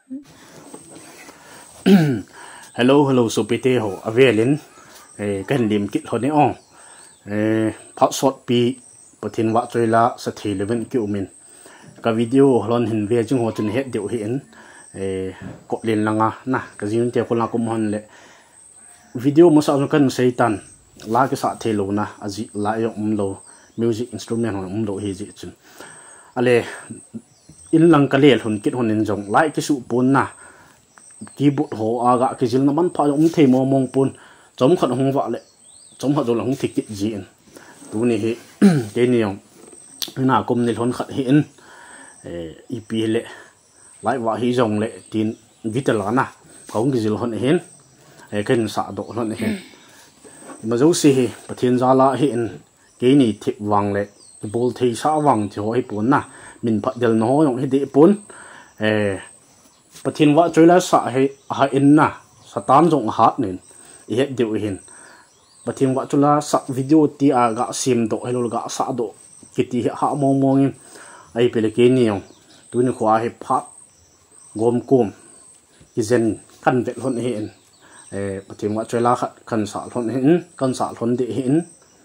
Hello so pete ho avelin kan lim kit lhon'e ong phao sot pi Pathen vahchoila sa seilouvin ki umin ka video hlon hin ve jing ho chun het deuh hi in ko len langa na ka jin te ko la kum hon le video mo sa kan seitan la ke sa thelo na aji la yo lo music instrument hon lo hi ji chun ale in lang ka le hun kit hon in jong lai ki su pun na keyboard ho aga ki jil na man pha the mo mong pun chom khat hong wa le chom ha jol hong thik ji in tu ni hi ke ni yong na kum ni lhon khat hi in ip le lai wa hi jong le tin vitala na khong ki jil hon hin ken sa do hon hin ma zo si hi Pathen zala hi in ke ni thik wang le bol thei sa wang thi ho hi pun na min pha del no yong hi de pun Pathen vahchoila sa ha in na satan jong hat nin he deu hin Pathen vahchoila sa video ti aga sim do helol ga sa do kiti ha mong in ai pele ke ni yong tu ni khwa he pha gom kum izen kan ve lhon hi in Pathen vahchoila kan sa lhon hin kan sa lhon de hin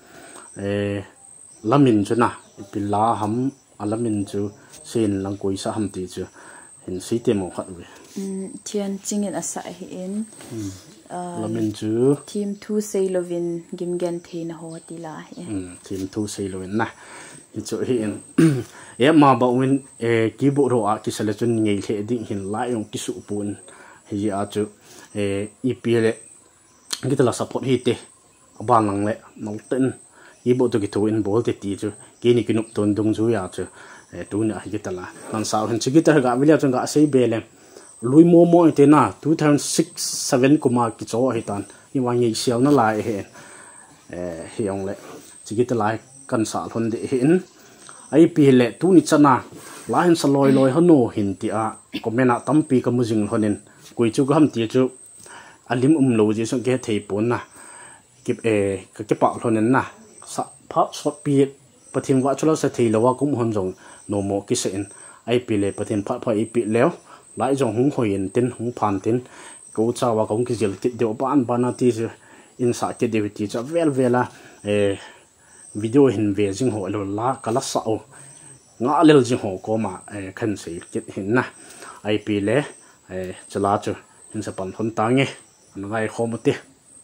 lamin chuna pila ham alamin chu sin lang koi sa ham ti chu in site mo khat we Thianching in asa hi in lamin chu Themthu seilouvin gimgen theina ho ti la hi Themthu seilouvin na hi chu hi in ma ba win keyboard ro a ki sala chun ngei the ding hin la yong ki su pun hi a chu ipl gitala support hi te abang lang le nong ten keyboard to ki to in bol te ti chu ke ni kinup ton dung chu ya chu tu na hi gitala nan sa hin chi gitar ga vilia chung ga sei bele lui mo te na 2006 7 kuma ki cho hi tan hi wang yi sial na lai he hi ong le chi gitala kan sa lhon de hin ai pi le tu ni chana la hin sa loi hano hin ti a komena tampi ka mujing honin koi chu gam ti chu alim lo ji so ge thei pon na kip ka ke pa lhonen na sa pha so pi Pathen vahchoila sa theilowa kum hon jong no mo ki se in ai pi le Pathen pha i pi lew lai jong hung hoin tin hung phan tin ko chawa kong ki jil kit de ban bana ti in sa ke de ti cha vela video hin ve jing ho lo la kala sa o nga lel jing ho ko ma khan sei kit hin na ai pi le chala chu in sa pan thon ta nge ngai khomote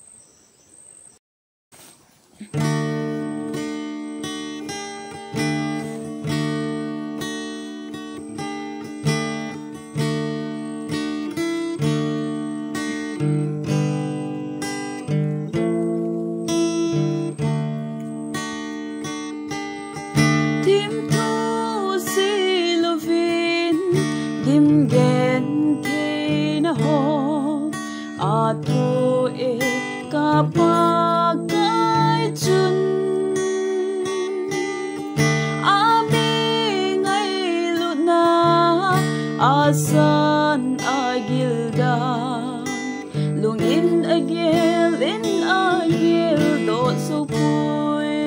Pakai chun ami ngai luna asan agilda lungin agil in agil do so pui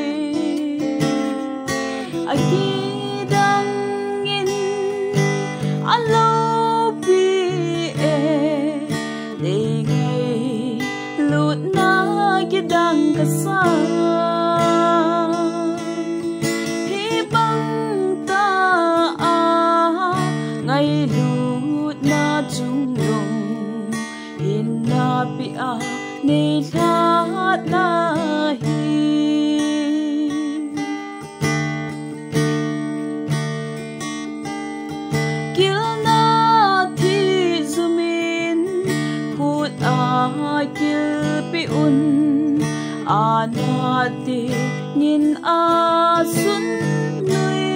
agidang in alo pi gidang kasal hibang ta ngay lut na chunglong hinapi nilat na hi kil na thi zumin put kil pi un anati nin asun nui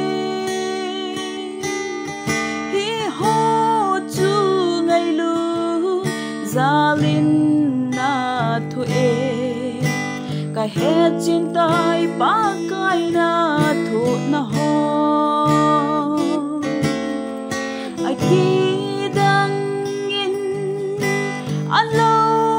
hi ho chu ngai lu zalin na thu ka he chin tai pakai na thu na ho akidang in alo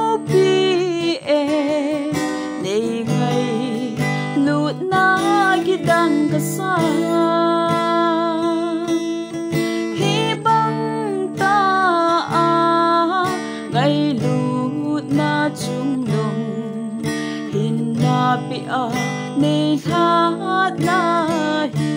gidang kasal hibang ta nahi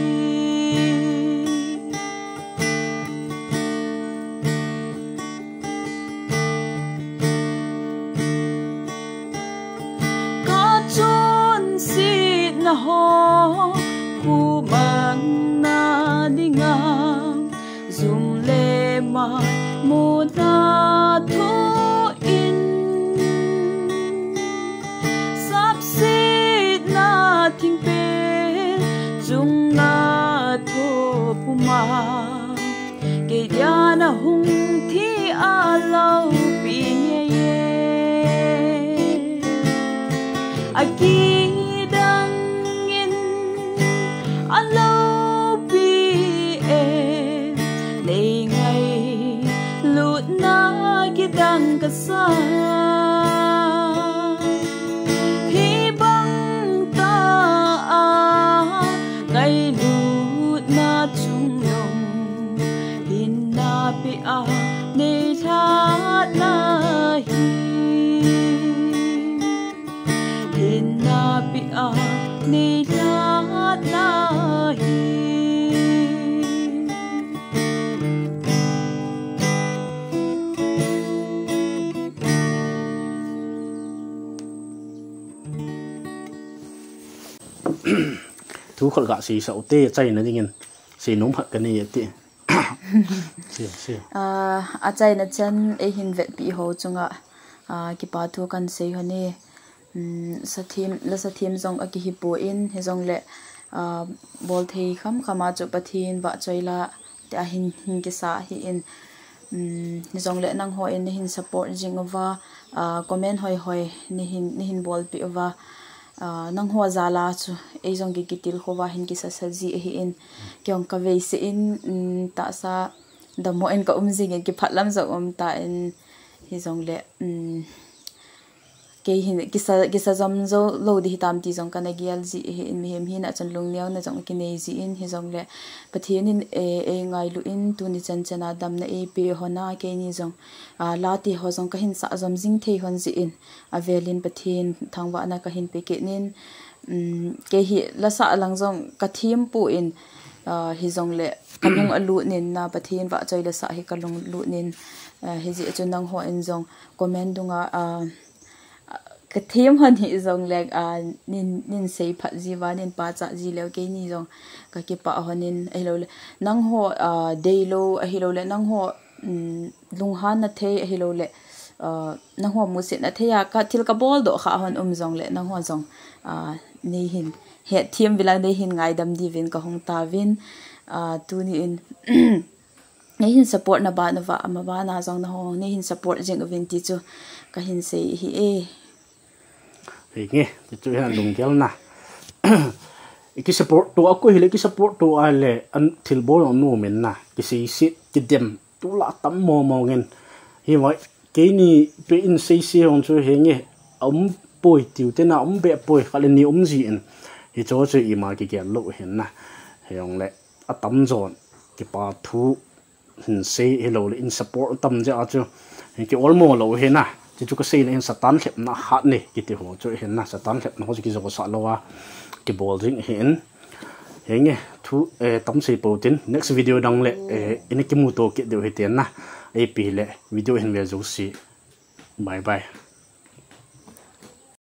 ka chon si na ho kumang na dinga zum le ma mo na tho in sap si na thing pe chung na tho puma ke ya na hung thi a lau pi ye aki dang in a lau pi e le ngai lut na ki dang ka sa hi bang ta a ngai lut na chung nong hin na pi a nei tha na hi hin na pi a nei tha na hi thu khol ga si sau te chai na dingin si nong phat kan ni ti si a chai na chan e hin vet pi ho chunga ki pa thu kan sei honi sathim zong a ki hi po in he zong le bol thei kham khama chu pathin vahchoila ta hin ki sa hi in ni zong le nang ho in hin support jing over comment hoi ni hin bol pi over nang ho zala chu e zong gi kitil khowa hin ki sa saji hi in kyong ka ve se in ta sa da mo en ka jing ki phatlam zo ta in hi zong le ke hin ki sa zom zo lo di hitam ti zong kana gial ji hi in mi hem hi na chan lungnel na zong ki nei ji in hi zong le pathin in e ngai lu in tu ni chan chana dam na e pe hona ke ni zong la ti ho zong ka hin sa zom jing thei hon ji in avelin pathin thangwa na ka hin pe ke nin ke hi la sa lang zong ka thim pu in hi zong le kalung alu nin na pathin vahchoila sa hi kalung lu nin hi ji chu nang ho in zong comment dunga ka thim hon hi zong le nin sei phat ji wa nin pa cha ji le ke ni zong ka ki pa honin ai lo le nang ho deilo a hi lo le nang ho lunghan na the a hi lo le nang ho mu se na the ya ka thil ka bol do kha hon zong le nang ho zong ni hin he thim bila nei hin ngai dam di vin ka hong ta vin tu ni in nei hin support na ba ama ba na zong na ho nei hin support jing vin ti chu ka hin sei hi e nghe thì tôi là Lunggel na cái support to aku hele cái support to ale an thilbol no men na cái sei sit cái dem tu la tam mo ngen hi vậy cái ni pe in sei on chu he nge poi tiu te na be poi khale ni ji en hi cho chu i ma ki lo hen na he ong le a tam zon ki pa thu hin sei hello le in support tam ja chu ki olmo lo he na chu ka sei na in satan khep na hat ni ki ti ho chu hen na satan khep na ho ki zo sa lo wa ki bol jing hen he nge thu tam sei po tin next video dang le in ki mu to ki de he ten na ai pi le video hen ve zo si bye bye